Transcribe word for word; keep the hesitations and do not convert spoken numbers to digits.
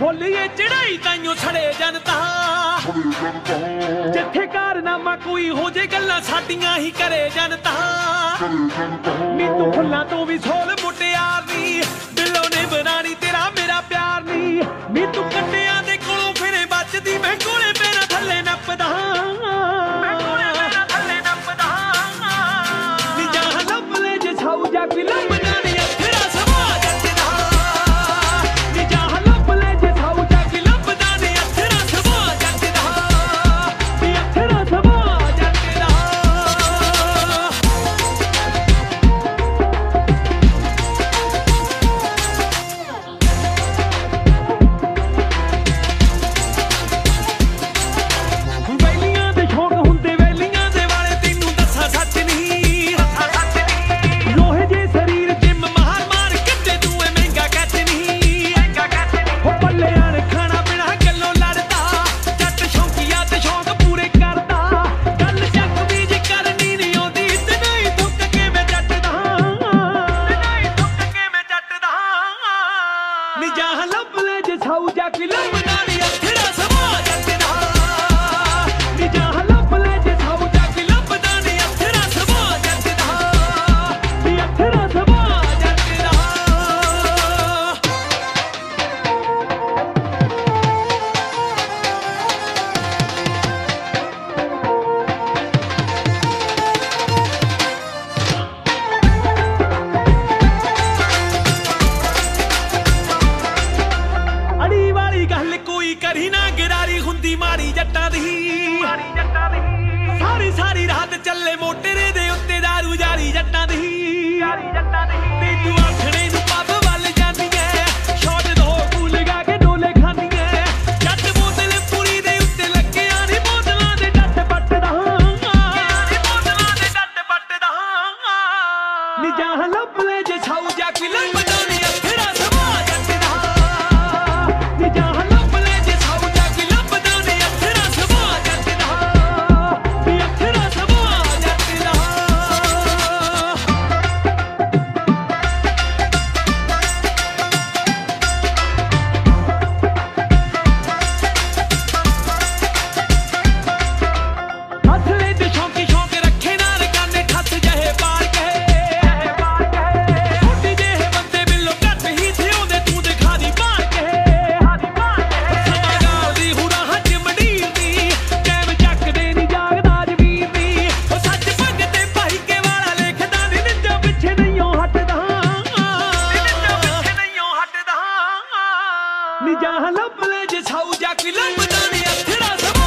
बोलिए चढ़ाई ताइयों छड़े जनता जिथे कारनामा कोई हो जे गल्लां साडियां ही करे जनता नी तू फुल्लां तो भी सोल मुटियार नी दिलों ने बनानी तेरा मेरा प्यार नी नी तू कन्नियां दे कोलों फिरे बचदी मैं कोले पैरां थल्ले नपदा मैं कोले पैरां थल्ले नपदा नी जहां लब ले जे छाऊ जा कोई लंबदा नी अखरा सवा जटदा नी जहां लब ले जे छाऊ जा कोई लंबदा नी अखरा सवा जटदा नी अखरा सवा जटदा ਵੈਲੀਆਂ ਦੇ ਸ਼ੌਕ ਹੁੰਦੇ ਵੈਲੀਆਂ ਦੇ ਵਾਲੇ ਤੈਨੂੰ ਦੱਸਾਂ ਸੱਚ ਨਹੀਂ ਲੋਹੇ ਜੇ ਸਰੀਰ ਜਿੰਮ ਮਾਰ ਮਾਰ ਕਿੱਤੇ ਤੂੰ ਐ ਮਹਿੰਗਾ ਕੱਚ ਨਹੀਂ ਹੋ ਪੱਲੇ ਆਣ ਖਾਣਾ ਪੀਣਾ ਗੱਲੋਂ ਲੜਦਾ ਜੱਟ ਸ਼ੌਕੀਆ ਤੇ ਸ਼ੌਕ ਪੂਰੇ ਕਰਦਾ ਗੱਲ ਚੱਕ ਵੀ ਜੇ ਕਰਨੀ ਨਹੀਂ ਆਉਂਦੀ ਤੇ ਨਹੀਂ ਥੁੱਕ ਕੇ ਮੈਂ ਜੱਟਦਾ ਤੇ ਨਹੀਂ ਥੁੱਕ ਕੇ ਮੈਂ ਜੱਟਦਾ ਨੀ ਜਹਾਂ ਲੱਭ ਲੈ ਜੇ ਛਾਊ ਜਾ ਕੇ ਲੱਭਦਾ ਨੀ ਅਥਰਾ ਸਵਾ ਜੱਟਦਾ ਨੀ ਜਹਾਂ ਲੱਭ ਲੈ ਜੇ ਛਾਊ ਜਾ ਕੇ ਲੱਭਦਾ ਨੀ ਅਥਰਾ ਸਵਾ ਜੱਟਦਾ ਨੀ ਅਥਰਾ ਸਵਾ ਜੱਟਦਾ ਅੜੀ ਵਾਲੀ ਗੱਲ ਕੋਈ ਕਰੀ ਨਾ ਗਿਰਾਰੀ ਹੁੰਦੀ ਮਾੜੀ ਜੱਟਾਂ ਦੀ ਮਾੜੀ ਜੱਟਾਂ ਦੀ ਸਾਰੀ ਸਾਰੀ ਰਾਤ ਚੱਲੇ ਮੋਟਰੇ ਦੇ ਉੱਤੇ ਦਾਰੂ ਜਾਰੀ ਜੱਟਾਂ ਦੀ ਜਾਰੀ ਜੱਟਾਂ ਦੀ ਤੇ ਤੂੰ ਆਖਣੇ ਨੂੰ ਪੱਬ ਵੱਲ ਜਾਂਦੀ ਐ ਸ਼ਾਟ ਦੋ ਕੂ ਲਗਾ ਕੇ ਡੋਲੇ ਖਾਂਦੀ ਐ ਜੱਟ ਬੋਤਲ ਪੂਰੀ ਦੇ ਉੱਤੇ ਲੱਗਿਆ ਨੀ ਬੋਤਲਾਂ ਦੇ ਡੱਟ ਪੱਟਦਾ ਨੀ ਬੋਤਲਾਂ ਦੇ ਡੱਟ ਪੱਟਦਾ ਨੀ ਜਹਾਂ ਲੱਭ ਲੈ ਜੇ ਛਾਊ ਜਾ ਕੇ ਲੱਭਦਾ ਨੀ ਅਥਰਾ ਸਵਾ ਜੱਟਦਾ ਨੀ ਜਹਾਂ ਲੱਭ ਲੈ ਜੇ ਛਾਊ ਜਾ ਕੇ ਲੱਭਦਾ ਨੀ ਅਥਰਾ ਸਵਾ ਜੱਟਦਾ ਨੀ ਅਥਰਾ ਸਵਾ ਜੱਟਦਾ ਹੱਥਲੇ ਤੇ ਸ਼ੌਂਕੀ ਸ਼ੌਂਕ ਰੱਖੇ ਨਾ ਰਕਾਨੇ ਠੱਸ ਜਹੇ ਪਾਰ ਕਹੇ ਛੋਟੀ ਜਿਹੇ ਬੰਦੇ ਬਿੱਲੋ ਘੱਟ ਹੀ ਥਿਉਂਦੇ ਤੂੰ ਦਿਖਾ ਦੀ ਪਾਰ ਕਹੇ ਸਮਾਂ ਗਾਲਦੀ ਹੁਰਾ ਹੱਜ ਮੰਡੀਰ ਦੀ ਕੈਮ ਚੱਕਦੇ ਨੀ ਜਾਗਦਾ ਜਵੀਰ ਦੀ ਉਹ ਸੱਚ ਭੱਗ ਤੇ ਭਾਈ ਕੇ ਵਾਲਾ ਲਿਖਦਾ ਨੀ ਨਿੱਜਾ ਪਿੱਛੇ ਨਹੀਂਓ ਹਟਦਾ ਨਿੱਜਾ ਪਿੱਛੇ ਨਹੀਂਓ ਹਟਦਾ ਨੀ ਜਹਾਂ ਲੱਭ ਲੈ ਜੇ ਛਾਊ ਜਾ ਕੇ ਲੱਭਦਾ ਨੀ ਅਥਰਾ ਸਵਾ